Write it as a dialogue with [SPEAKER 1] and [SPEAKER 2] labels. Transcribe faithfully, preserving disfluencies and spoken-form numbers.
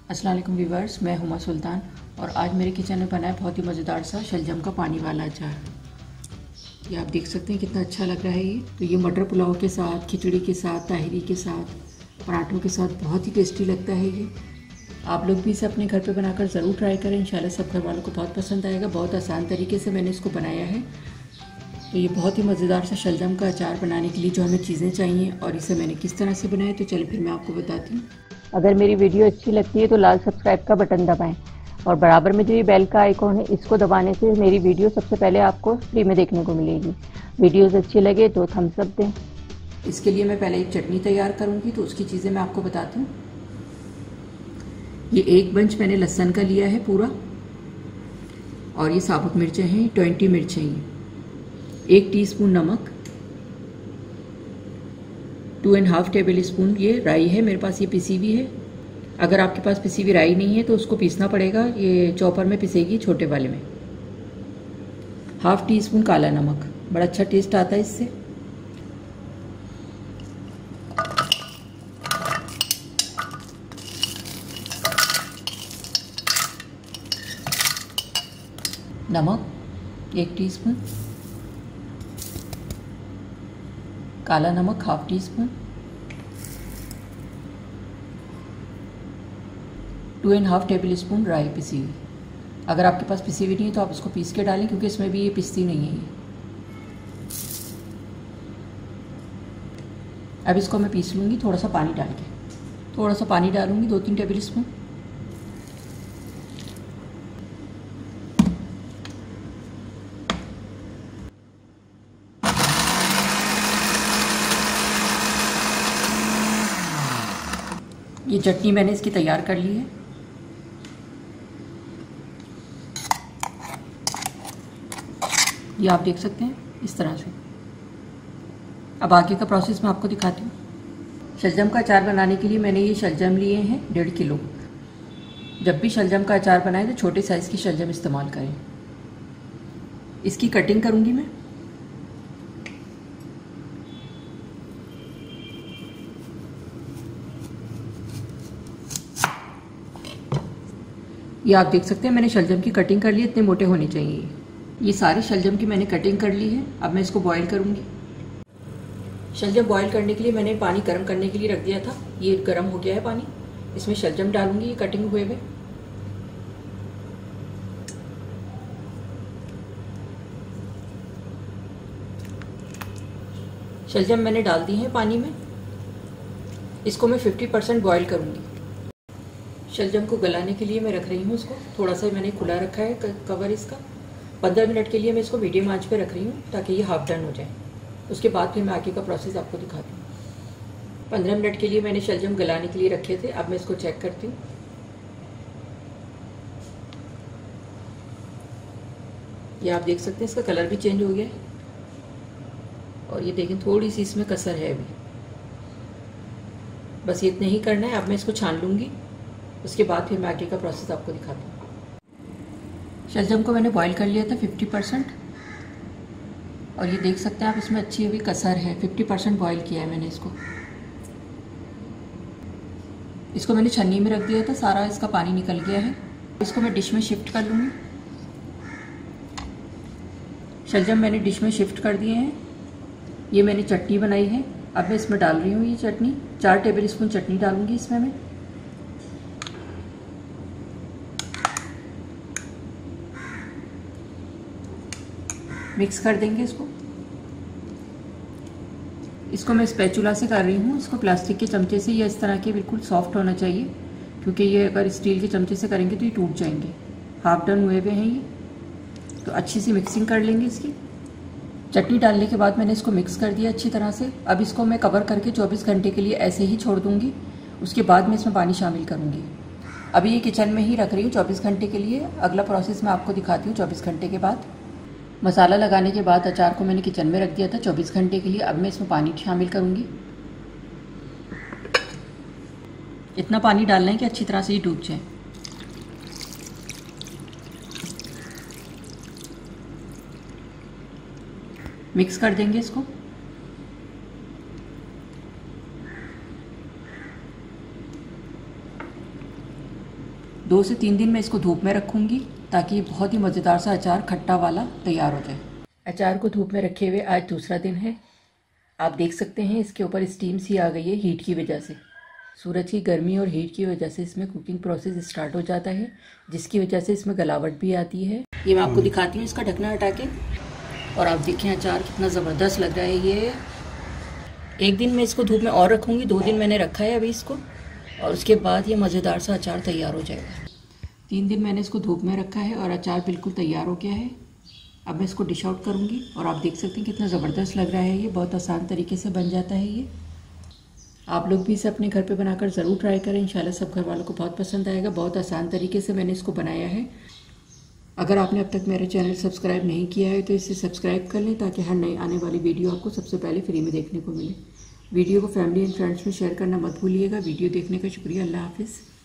[SPEAKER 1] अस्सलाम वालेकुम व्यूवर्स, मैं हुमा सुल्तान और आज मेरे किचन में बना है बहुत ही मज़ेदार सा शलजम का पानी वाला अचार। ये आप देख सकते हैं कितना अच्छा लग रहा है। ये तो ये मटर पुलाव के साथ, खिचड़ी के साथ, ताहिरी के साथ, पराठों के साथ बहुत ही टेस्टी लगता है। ये आप लोग भी इसे अपने घर पे बनाकर ज़रूर ट्राई करें। इंशाल्लाह सब घर वालों को बहुत पसंद आएगा। बहुत आसान तरीके से मैंने इसको बनाया है। तो ये बहुत ही मज़ेदार सा शलजम का अचार बनाने के लिए जो हमें चीज़ें चाहिए और इसे मैंने किस तरह से बनाया, तो चलिए फिर मैं आपको बताती हूँ।
[SPEAKER 2] अगर मेरी वीडियो अच्छी लगती है तो लाल सब्सक्राइब का बटन दबाएं और बराबर में जो ये बेल का आइकॉन है इसको दबाने से मेरी वीडियो सबसे पहले आपको फ्री में देखने को मिलेगी। वीडियोस अच्छी लगे तो थम्स अप दें।
[SPEAKER 1] इसके लिए मैं पहले एक चटनी तैयार करूंगी, तो उसकी चीज़ें मैं आपको बताती हूँ। ये एक बंच मैंने लहसुन का लिया है पूरा, और ये साबुत मिर्चें हैं, ट्वेंटी मिर्चें हैं, एक टीस्पून नमक, two and half tablespoon ये राई है, मेरे पास ये पिसी हुई है। अगर आपके पास पिसी हुई राई नहीं है तो उसको पीसना पड़ेगा, ये चॉपर में पिसेगी छोटे वाले में। हाफ टी स्पून काला नमक, बड़ा अच्छा टेस्ट आता है इससे। नमक एक टीस्पून, काला नमक half teaspoon, two and half tablespoon राई पिसी हुई। अगर आपके पास पिसी हुई नहीं है तो आप इसको पीस के डालें, क्योंकि इसमें भी ये पिसती नहीं है ये। अब इसको मैं पीस लूँगी थोड़ा सा पानी डाल के। थोड़ा सा पानी डालूँगी, दो तीन टेबल स्पून। ये चटनी मैंने इसकी तैयार कर ली है। ये आप देख सकते हैं इस तरह से। अब आगे का प्रोसेस मैं आपको दिखाती हूँ। शलजम का अचार बनाने के लिए मैंने ये शलजम लिए हैं डेढ़ किलो। जब भी शलजम का अचार बनाएं तो छोटे साइज़ की शलजम इस्तेमाल करें। इसकी कटिंग करूँगी मैं। ये आप देख सकते हैं मैंने शलजम की कटिंग कर ली, इतने मोटे होने चाहिए। ये सारे शलजम की मैंने कटिंग कर ली है। अब मैं इसको बॉईल करूँगी। शलजम बॉईल करने के लिए मैंने पानी गर्म करने के लिए रख दिया था। ये गर्म हो गया है पानी। इसमें शलजम डालूंगी, ये कटिंग हुए हुए। शलजम मैंने डाल दी है पानी में। इसको मैं फिफ्टी परसेंट बॉईल करूँगी। शलजम को गलाने के लिए मैं रख रही हूँ इसको। थोड़ा सा मैंने खुला रखा है कवर इसका। पंद्रह मिनट के लिए मैं इसको मीडियम आंच पे रख रही हूँ ताकि ये हाफ डन हो जाए। उसके बाद फिर मैं आगे का प्रोसेस आपको दिखाती हूँ। पंद्रह मिनट के लिए मैंने शलजम गलाने के लिए रखे थे। अब मैं इसको चेक करती हूँ। ये आप देख सकते हैं इसका कलर भी चेंज हो गया है, और ये देखें थोड़ी सी इसमें कसर है अभी। बस इतना ही करना है। अब मैं इसको छान लूँगी। उसके बाद फिर मैं आगे का प्रोसेस आपको दिखाती हूँ। शलजम को मैंने बॉईल कर लिया था फिफ्टी परसेंट, और ये देख सकते हैं आप इसमें अच्छी अभी कसर है। फिफ्टी परसेंट बॉईल किया है मैंने इसको। इसको मैंने छन्नी में रख दिया था, सारा इसका पानी निकल गया है। इसको मैं डिश में शिफ्ट कर लूँगी। शलजम मैंने डिश में शिफ्ट कर दिए हैं। ये मैंने चटनी बनाई है। अब मैं इसमें डाल रही हूँ ये चटनी। चार टेबल स्पून चटनी डालूँगी इसमें मैं। मिक्स कर देंगे इसको। इसको मैं स्पैचुला से कर रही हूँ। इसको प्लास्टिक के चमचे से या इस तरह के बिल्कुल सॉफ्ट होना चाहिए, क्योंकि ये अगर स्टील के चमचे से करेंगे तो ये टूट जाएंगे। हाफ डन हुए हुए हैं ये, तो अच्छी सी मिक्सिंग कर लेंगे इसकी। चटनी डालने के बाद मैंने इसको मिक्स कर दिया अच्छी तरह से। अब इसको मैं कवर करके चौबीस घंटे के लिए ऐसे ही छोड़ दूँगी। उसके बाद मैं इसमें पानी शामिल करूँगी। अभी ये किचन में ही रख रही हूँ चौबीस घंटे के लिए। अगला प्रोसेस मैं आपको दिखाती हूँ चौबीस घंटे के बाद। मसाला लगाने के बाद अचार को मैंने किचन में रख दिया था चौबीस घंटे के लिए। अब मैं इसमें पानी शामिल करूँगी। इतना पानी डालना है कि अच्छी तरह से ये डूब जाए। मिक्स कर देंगे इसको। दो से तीन दिन मैं इसको धूप में रखूँगी ताकि ये बहुत ही मज़ेदार सा अचार खट्टा वाला तैयार हो जाए। अचार को धूप में रखे हुए आज दूसरा दिन है। आप देख सकते हैं इसके ऊपर स्टीम सी आ गई है हीट की वजह से। सूरज की गर्मी और हीट की वजह से इसमें कुकिंग प्रोसेस स्टार्ट हो जाता है, जिसकी वजह से इसमें गलावट भी आती है। ये मैं आपको दिखाती हूँ इसका ढकना हटा के, और आप देखें अचार कितना ज़बरदस्त लग रहा है। ये एक दिन मैं इसको धूप में और रखूँगी, दो दिन मैंने रखा है अभी इसको, और उसके बाद ये मज़ेदार सा अचार तैयार हो जाएगा। तीन दिन मैंने इसको धूप में रखा है और अचार बिल्कुल तैयार हो गया है। अब मैं इसको डिश आउट करूँगी और आप देख सकते हैं कितना ज़बरदस्त लग रहा है। ये बहुत आसान तरीके से बन जाता है। ये आप लोग भी इसे अपने घर पे बनाकर ज़रूर ट्राई करें। इंशाल्लाह सब घर वालों को बहुत पसंद आएगा। बहुत आसान तरीके से मैंने इसको बनाया है। अगर आपने अब तक मेरा चैनल सब्सक्राइब नहीं किया है तो इसे सब्सक्राइब कर लें ताकि हर नई आने वाली वीडियो आपको सबसे पहले फ्री में देखने को मिले। वीडियो को फैमिली एंड फ्रेंड्स में शेयर करना मत भूलिएगा। वीडियो देखने का शुक्रिया। अल्लाह हाफिज़।